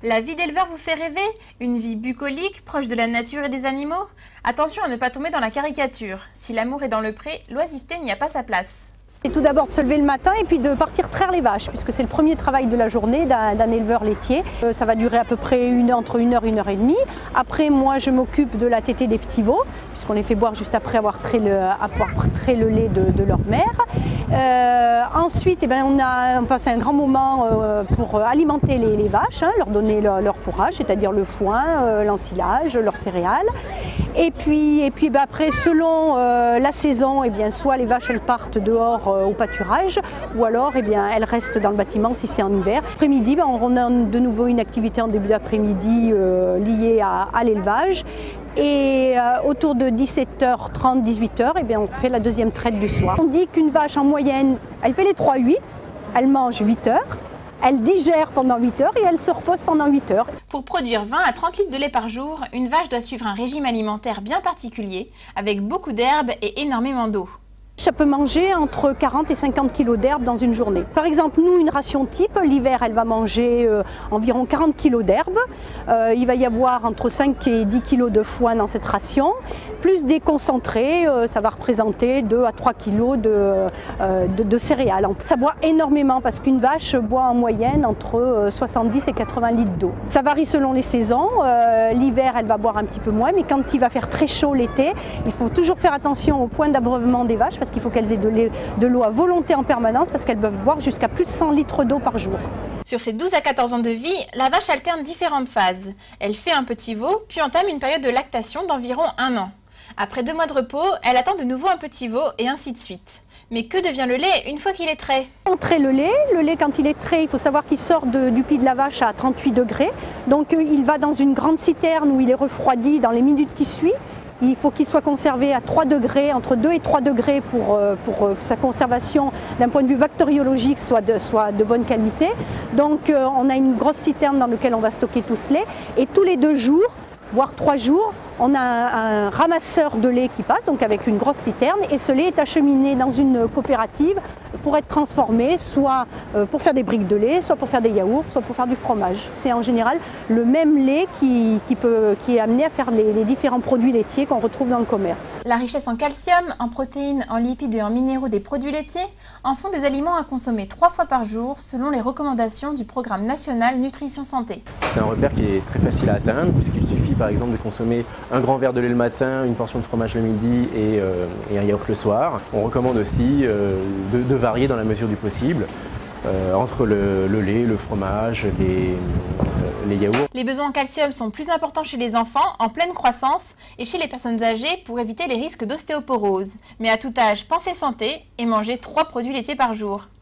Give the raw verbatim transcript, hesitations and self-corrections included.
La vie d'éleveur vous fait rêver? Une vie bucolique, proche de la nature et des animaux? Attention à ne pas tomber dans la caricature. Si l'amour est dans le pré, l'oisiveté n'y a pas sa place. C'est tout d'abord de se lever le matin et puis de partir traire les vaches, puisque c'est le premier travail de la journée d'un éleveur laitier. Euh, ça va durer à peu près une, entre une heure et une heure et demie. Après, moi, je m'occupe de la tétée des petits veaux, puisqu'on les fait boire juste après avoir trait le, avoir trait le lait de, de leur mère. Euh, ensuite, eh ben, on, a, on passe un grand moment euh, pour alimenter les, les vaches, hein, leur donner leur, leur fourrage, c'est-à-dire le foin, euh, l'ensilage, leurs céréales. Et puis, et puis ben, après, selon euh, la saison, eh bien, soit les vaches elles partent dehors euh, au pâturage, ou alors eh bien, elles restent dans le bâtiment si c'est en hiver. Après-midi, ben, on a de nouveau une activité en début d'après-midi euh, liée à, à l'élevage. Et euh, autour de dix-sept heures trente, dix-huit heures, eh bien, on fait la deuxième traite du soir. On dit qu'une vache en moyenne, elle fait les trois huit, elle mange huit heures. Elle digère pendant huit heures et elle se repose pendant huit heures. Pour produire vingt à trente litres de lait par jour, une vache doit suivre un régime alimentaire bien particulier, avec beaucoup d'herbes et énormément d'eau. Ça peut manger entre quarante et cinquante kilos d'herbe dans une journée. Par exemple, nous, une ration type, l'hiver, elle va manger euh, environ quarante kilos d'herbe. Euh, il va y avoir entre cinq et dix kilos de foin dans cette ration, plus des concentrés, euh, ça va représenter deux à trois kilos de, euh, de, de céréales. Ça boit énormément parce qu'une vache boit en moyenne entre soixante-dix et quatre-vingts litres d'eau. Ça varie selon les saisons. Euh, l'hiver, elle va boire un petit peu moins, mais quand il va faire très chaud l'été, il faut toujours faire attention au point d'abreuvement des vaches, parce qu'il faut qu'elles aient de l'eau à volonté en permanence, parce qu'elles peuvent boire jusqu'à plus de cent litres d'eau par jour. Sur ses douze à quatorze ans de vie, la vache alterne différentes phases. Elle fait un petit veau, puis entame une période de lactation d'environ un an. Après deux mois de repos, elle attend de nouveau un petit veau, et ainsi de suite. Mais que devient le lait une fois qu'il est trait? On traite le lait. Le lait, quand il est trait, il faut savoir qu'il sort de, du pied de la vache à trente-huit degrés. Donc euh, il va dans une grande citerne où il est refroidi dans les minutes qui suivent. Il faut qu'il soit conservé à trois degrés, entre deux et trois degrés pour, pour que sa conservation d'un point de vue bactériologique soit de, soit de bonne qualité. Donc euh, on a une grosse citerne dans laquelle on va stocker tout ce lait et tous les deux jours, voire trois jours, on a un, un ramasseur de lait qui passe, donc avec une grosse citerne, et ce lait est acheminé dans une coopérative pour être transformé, soit pour faire des briques de lait, soit pour faire des yaourts, soit pour faire du fromage. C'est en général le même lait qui, qui, peut, qui est amené à faire les, les différents produits laitiers qu'on retrouve dans le commerce. La richesse en calcium, en protéines, en lipides et en minéraux des produits laitiers en font des aliments à consommer trois fois par jour selon les recommandations du Programme national Nutrition Santé. C'est un repère qui est très facile à atteindre puisqu'il suffit par exemple de consommer un grand verre de lait le matin, une portion de fromage le midi et, euh, et un yaourt le soir. On recommande aussi euh, de, de varier dans la mesure du possible euh, entre le, le lait, le fromage, les, euh, les yaourts. Les besoins en calcium sont plus importants chez les enfants en pleine croissance et chez les personnes âgées pour éviter les risques d'ostéoporose. Mais à tout âge, pensez santé et mangez trois produits laitiers par jour.